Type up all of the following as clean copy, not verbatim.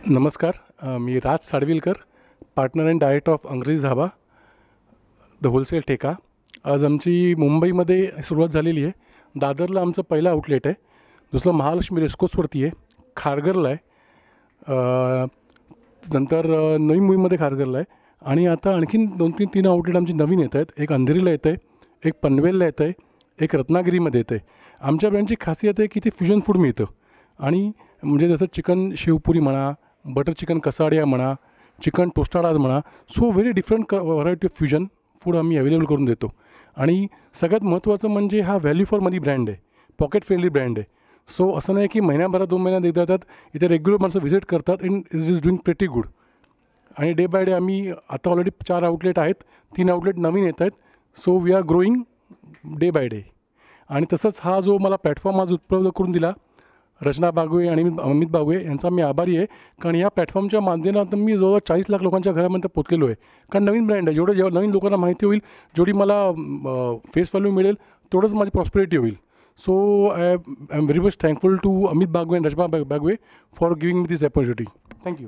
नमस्कार. मी Raj Sadvilkar, partner and director of Angrezi Dhaba, the wholesale ठेका. आज आमची मुंबईमध्ये सुरुवात झालेली आहे. दादरला आमचं पहिलं आउटलेट आहे, दुसरं महालक्ष्मी रेस्कोर्सवरती आहे, खारघरला आहे, नंतर नवी मुंबईमध्ये खारघरला आहे आणि आता आणखीन 2-3 आउटलेट आमची नवीन येत आहेत. एक अंधेरीला येतं आहे, एक पनवेलला येतं आहे, एक रत्नागिरीमध्ये येतं आहे. आमच्या ब्रँडची खासियत आहे की ते फ्युजन फूड मिळतं आणि म्हणजे जसं चिकन शेवपुरी म्हणा, बटर चिकन कसाडिया म्हणा, चिकन टोस्टाडाज म्हणा, so very different variety of fusion food आम्ही अवेलेबल करून देतो. आणि सगळ्यात महत्त्वाचं म्हणजे हा व्हॅल्यू फॉर मनी ब्रँड आहे, पॉकेट फ्रेंडली ब्रँड आहे. सो असं नाही की महिन्याभरात 2 महिन्यात एकदा येतात, इथे रेग्युलर माणसं व्हिजिट करतात and is doing pretty good. आणि डे बाय डे आम्ही आता ऑलरेडी 4 आउटलेट आहेत, 3 आउटलेट नवीन येत आहेत. So we are growing day by day. आणि तसंच हा जो मला प्लॅटफॉर्म आज उपलब्ध करून दिला रचना बागवे आणि अमित बागवे यांचा मी आभारी आहे. कारण या प्लॅटफॉर्मच्या माध्यमातून मी जवळजवळ 40 लाख लोकांच्या घरामध्ये पोचलेलो आहे. कारण नवीन ब्रँड आहे, जेवढं नवीन लोकांना माहिती होईल, जेवढी मला फेस व्हॅल्यू मिळेल, तेवढंच माझी प्रॉस्पेरिटी होईल. So I am very much thankful to Amit Bagwe आणि Rachana Bagwe for giving me this opportunity. Thank you.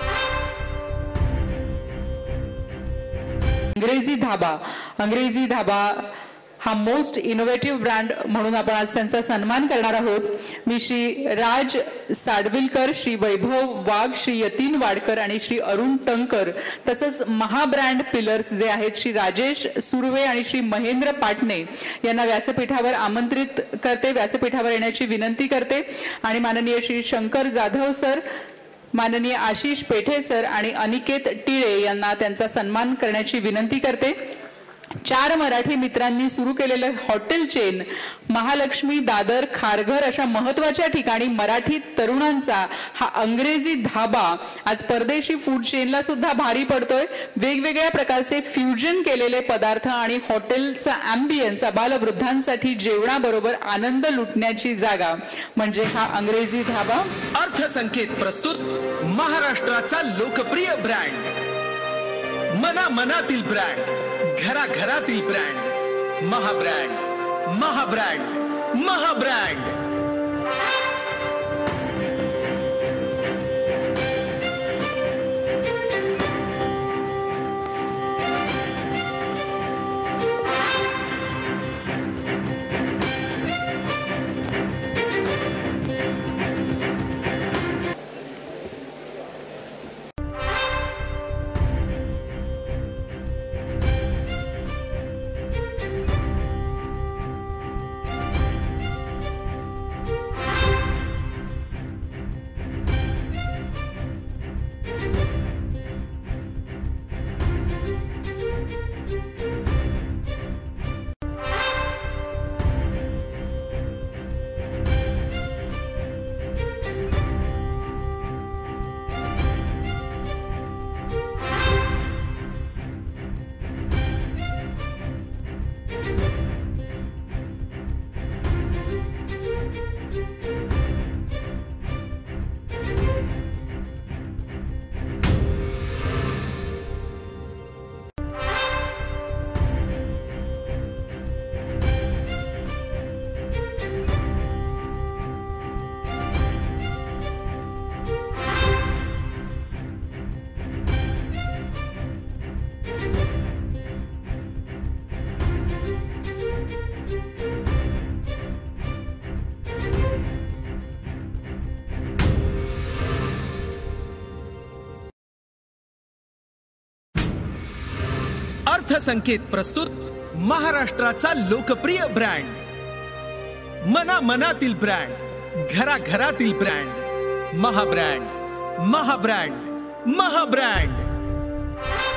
Angrezi Dhaba हा मोस्ट इनोव्हेटिव्ह ब्रँड म्हणून आपण आज त्यांचा सन्मान करणार आहोत. मी श्री राज साडविलकर, श्री वैभव वाघ, श्री यतीन वाडकर आणि श्री अरुण टंकर, तसंच महाब्रँड पिलर्स जे आहेत श्री राजेश सुर्वे आणि श्री महेंद्र पाटणे यांना व्यासपीठावर आमंत्रित करते, व्यासपीठावर येण्याची विनंती करते. आणि माननीय श्री शंकर जाधव सर, माननीय आशिष पेठे सर आणि अनिकेत टिळे यांना त्यांचा सन्मान करण्याची विनंती करते. 4 मराठी मित्रांनी सुरू केलेलं हॉटेल चेन महालक्ष्मी, दादर, खारघर अशा महत्त्वाच्या ठिकाणी मराठी तरुणांचा हा अंग्रेजी धाबा आज परदेशी फूड चेनला सुद्धा भारी पडतोय. वेगवेगळ्या प्रकारचे फ्युजन केलेले पदार्थ आणि हॉटेलचा ॲम्बियन्स, बालवृद्धांसाठी जेवणाबरोबर आनंद लुटण्याची जागा म्हणजे हा अंग्रेजी धाबा. अर्थसंकेत प्रस्तुत महाराष्ट्राचा लोकप्रिय ब्रँड, मनामनातील ब्रँड, घराघरातील ब्रँड, महाब्रँड, महाब्रँड, महाब्रँड. अर्थसंकेत प्रस्तुत महाराष्ट्राचा लोकप्रिय ब्रँड, मनामनातील ब्रँड, घराघरातील ब्रँड, महाब्रँड, महाब्रँड, महाब्रँड.